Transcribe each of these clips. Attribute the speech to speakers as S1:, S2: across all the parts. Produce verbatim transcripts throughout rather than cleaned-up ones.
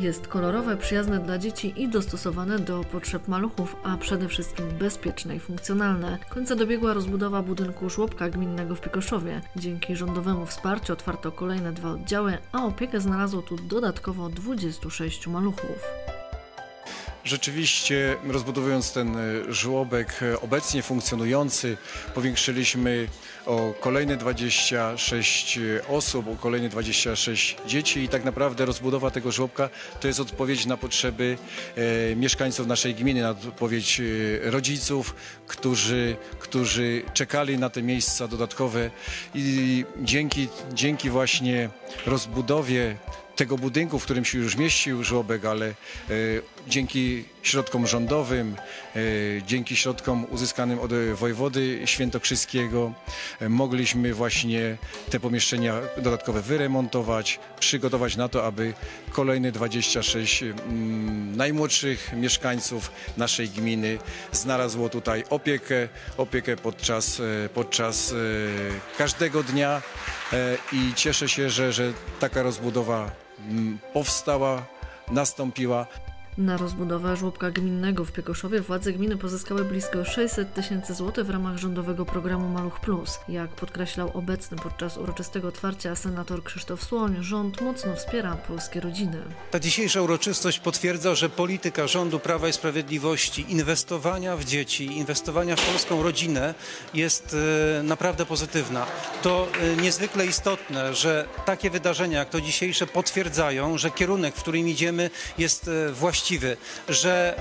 S1: Jest kolorowe, przyjazne dla dzieci i dostosowane do potrzeb maluchów, a przede wszystkim bezpieczne i funkcjonalne. Końca dobiegła rozbudowa budynku żłobka gminnego w Piekoszowie. Dzięki rządowemu wsparciu otwarto kolejne dwa oddziały, a opiekę znalazło tu dodatkowo dwudziestu sześciu maluchów.
S2: Rzeczywiście, rozbudowując ten żłobek obecnie funkcjonujący, powiększyliśmy o kolejne dwadzieścia sześć osób, o kolejne dwadzieścia sześć dzieci i tak naprawdę rozbudowa tego żłobka to jest odpowiedź na potrzeby e, mieszkańców naszej gminy, na odpowiedź e, rodziców, którzy, którzy czekali na te miejsca dodatkowe i dzięki, dzięki właśnie rozbudowie tego budynku, w którym się już mieścił żłobek, ale e, dzięki środkom rządowym, e, dzięki środkom uzyskanym od wojewody świętokrzyskiego e, mogliśmy właśnie te pomieszczenia dodatkowe wyremontować, przygotować na to, aby kolejne dwadzieścia sześć mm, najmłodszych mieszkańców naszej gminy znalazło tutaj opiekę, opiekę podczas, e, podczas e, każdego dnia e, i cieszę się, że, że taka rozbudowa powstała, nastąpiła.
S1: Na rozbudowę żłobka gminnego w Piekoszowie władze gminy pozyskały blisko sześćset tysięcy złotych w ramach rządowego programu Maluch Plus. Jak podkreślał obecny podczas uroczystego otwarcia senator Krzysztof Słoń, rząd mocno wspiera polskie rodziny.
S3: Ta dzisiejsza uroczystość potwierdza, że polityka rządu Prawa i Sprawiedliwości, inwestowania w dzieci, inwestowania w polską rodzinę jest e, naprawdę pozytywna. To e, niezwykle istotne, że takie wydarzenia jak to dzisiejsze potwierdzają, że kierunek, w którym idziemy, jest e, właściwy. Właściwy, że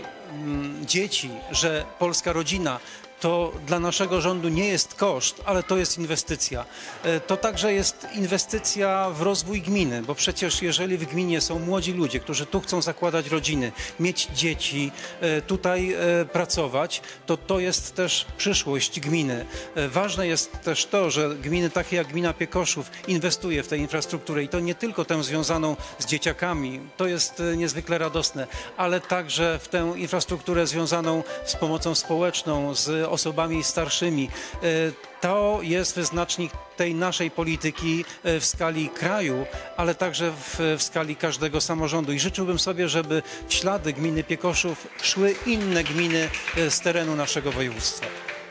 S3: e, dzieci, że polska rodzina to dla naszego rządu nie jest koszt, ale to jest inwestycja. To także jest inwestycja w rozwój gminy, bo przecież jeżeli w gminie są młodzi ludzie, którzy tu chcą zakładać rodziny, mieć dzieci, tutaj pracować, to to jest też przyszłość gminy. Ważne jest też to, że gminy takie jak gmina Piekoszów inwestuje w tę infrastrukturę i to nie tylko tę związaną z dzieciakami, to jest niezwykle radosne, ale także w tę infrastrukturę związaną z pomocą społeczną, z osobami starszymi. To jest wyznacznik tej naszej polityki w skali kraju, ale także w, w skali każdego samorządu. I życzyłbym sobie, żeby w ślady gminy Piekoszów szły inne gminy z terenu naszego województwa.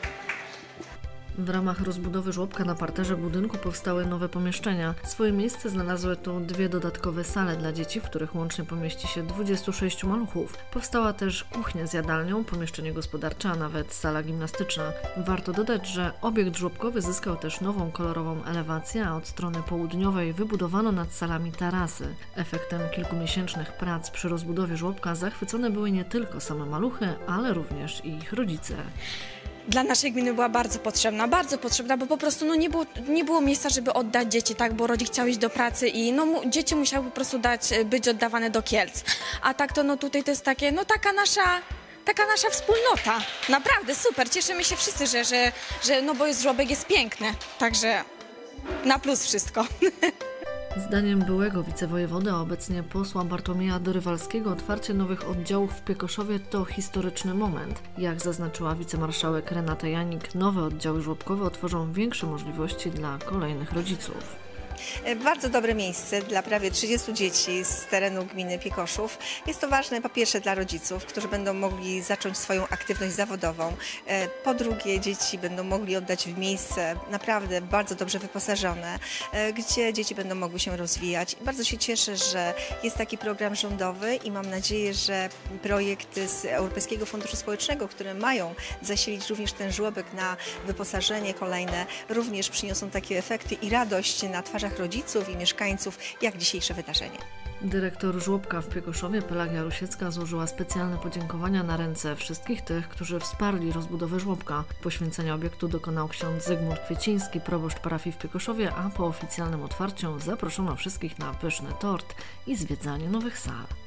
S1: W ramach rozbudowy żłobka na parterze budynku powstały nowe pomieszczenia. Swoje miejsce znalazły tu dwie dodatkowe sale dla dzieci, w których łącznie pomieści się dwudziestu sześciu maluchów. Powstała też kuchnia z jadalnią, pomieszczenie gospodarcze, a nawet sala gimnastyczna. Warto dodać, że obiekt żłobkowy zyskał też nową kolorową elewację, a od strony południowej wybudowano nad salami tarasy. Efektem kilkumiesięcznych prac przy rozbudowie żłobka zachwycone były nie tylko same maluchy, ale również i ich rodzice.
S4: Dla naszej gminy była bardzo potrzebna, bardzo potrzebna, bo po prostu no, nie, było, nie było miejsca, żeby oddać dzieci, tak, bo rodzic chciał iść do pracy i no, mu, dzieci musiały po prostu dać, być oddawane do Kielc. A tak to no, tutaj to jest takie, no taka nasza, taka nasza wspólnota. Naprawdę super, cieszymy się wszyscy, że, że, że no bo jest żłobek, jest piękny, także na plus wszystko.
S1: Zdaniem byłego wicewojewody, a obecnie posła Bartłomieja Dorywalskiego, otwarcie nowych oddziałów w Piekoszowie to historyczny moment. Jak zaznaczyła wicemarszałek Renata Janik, nowe oddziały żłobkowe otworzą większe możliwości dla kolejnych rodziców.
S5: Bardzo dobre miejsce dla prawie trzydziestu dzieci z terenu gminy Piekoszów. Jest to ważne po pierwsze dla rodziców, którzy będą mogli zacząć swoją aktywność zawodową. Po drugie, dzieci będą mogli oddać w miejsce naprawdę bardzo dobrze wyposażone, gdzie dzieci będą mogły się rozwijać. Bardzo się cieszę, że jest taki program rządowy i mam nadzieję, że projekty z Europejskiego Funduszu Społecznego, które mają zasilić również ten żłobek na wyposażenie kolejne, również przyniosą takie efekty i radość na twarzach rodziców i mieszkańców, jak dzisiejsze wydarzenie.
S1: Dyrektor żłobka w Piekoszowie, Pelagia Rusiecka, złożyła specjalne podziękowania na ręce wszystkich tych, którzy wsparli rozbudowę żłobka. Poświęcenia obiektu dokonał ksiądz Zygmunt Kwieciński, proboszcz parafii w Piekoszowie, a po oficjalnym otwarciu zaproszono wszystkich na pyszny tort i zwiedzanie nowych sal.